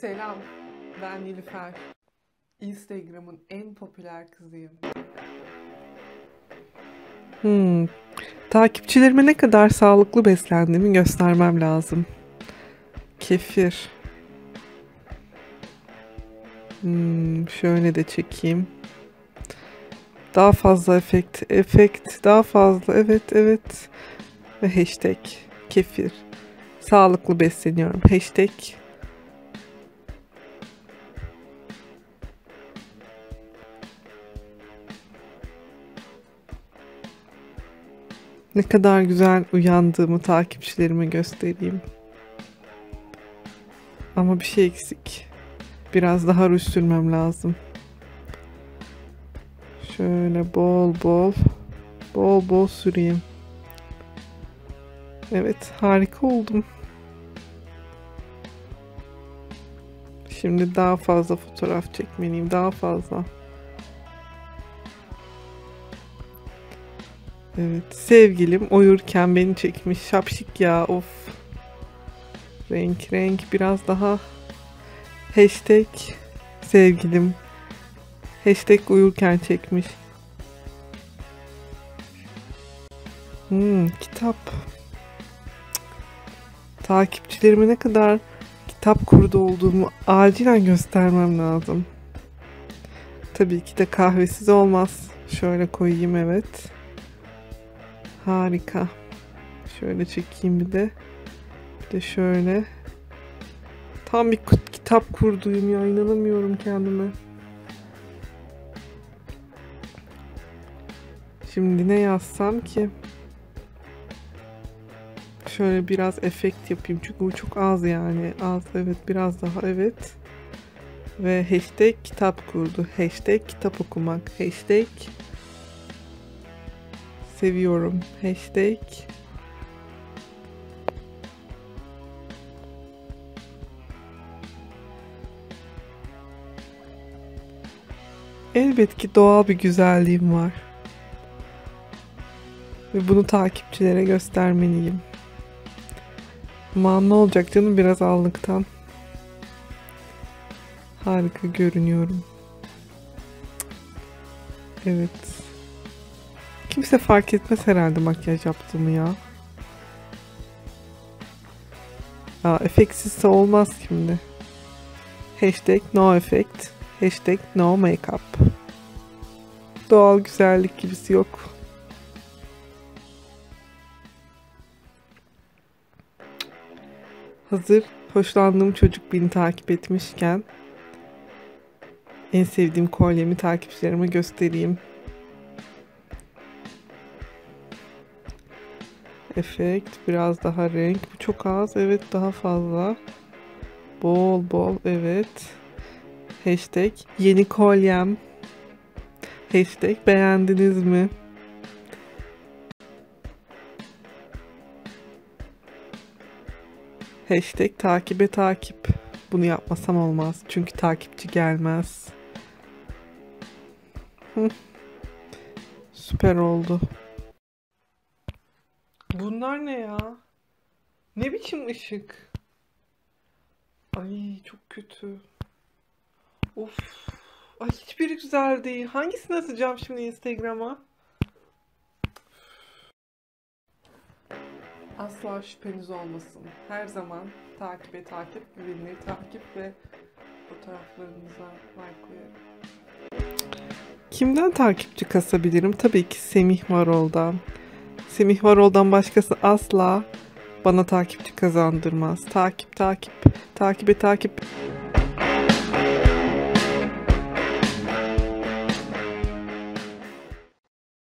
Selam, ben Nilüfer. Instagram'ın en popüler kızıyım. Takipçilerime ne kadar sağlıklı beslendiğimi göstermem lazım. Kefir. Şöyle de çekeyim. Daha fazla efekt, daha fazla, evet. Ve hashtag kefir. Sağlıklı besleniyorum. Hashtag. Ne kadar güzel uyandığımı takipçilerime göstereyim. Ama bir şey eksik. Biraz daha ruj sürmem lazım. Şöyle bol bol süreyim. Evet, harika oldum. Şimdi daha fazla fotoğraf çekmeliyim, daha fazla. Evet, sevgilim uyurken beni çekmiş. Şapşik ya, of. Renk biraz daha. Hashtag sevgilim. Hashtag uyurken çekmiş. Kitap. Takipçilerime ne kadar kitap kurdu olduğumu acilen göstermem lazım. Tabii ki de kahvesiz olmaz. Şöyle koyayım, evet. Harika. Şöyle çekeyim bir de. Bir de şöyle. Tam bir kitap kurduğum ya, inanamıyorum kendime. Şimdi ne yazsam ki? Şöyle biraz efekt yapayım çünkü bu çok az yani. Az, evet, biraz daha, evet. Ve hashtag kitap kurdu. Hashtag kitap okumak. Hashtag seviyorum. Hashtag elbet ki doğal bir güzelliğim var. Ve bunu takipçilere göstermeliyim. Ama ne olacak canım, biraz allıktan. Harika görünüyorum. Evet. Kimse fark etmez herhalde makyaj yaptığımı ya. Efektsizse olmaz şimdi. Hashtag no effect. Hashtag no makeup. Doğal güzellik gibisi yok. Hazır hoşlandığım çocuk beni takip etmişken en sevdiğim kolyemi takipçilerime göstereyim. Efekt, biraz daha renk. Bu çok az, evet, daha fazla. Bol, evet. Hashtag yeni kolyem. Hashtag beğendiniz mi? Hashtag takibe takip. Bunu yapmasam olmaz. Çünkü takipçi gelmez. Süper oldu. Bunlar ne ya? Ne biçim ışık? Ay, çok kötü. Of. Ay, hiçbiri güzel değil. Hangisini atacağım şimdi Instagram'a? Asla şüpheniz olmasın. Her zaman takip, güvenilir takip ve fotoğraflarınıza like koyarım. Kimden takipçi kasabilirim? Tabii ki Semih Varol'dan. Semih Varol'dan başkası asla bana takipçi kazandırmaz. Takibe takip.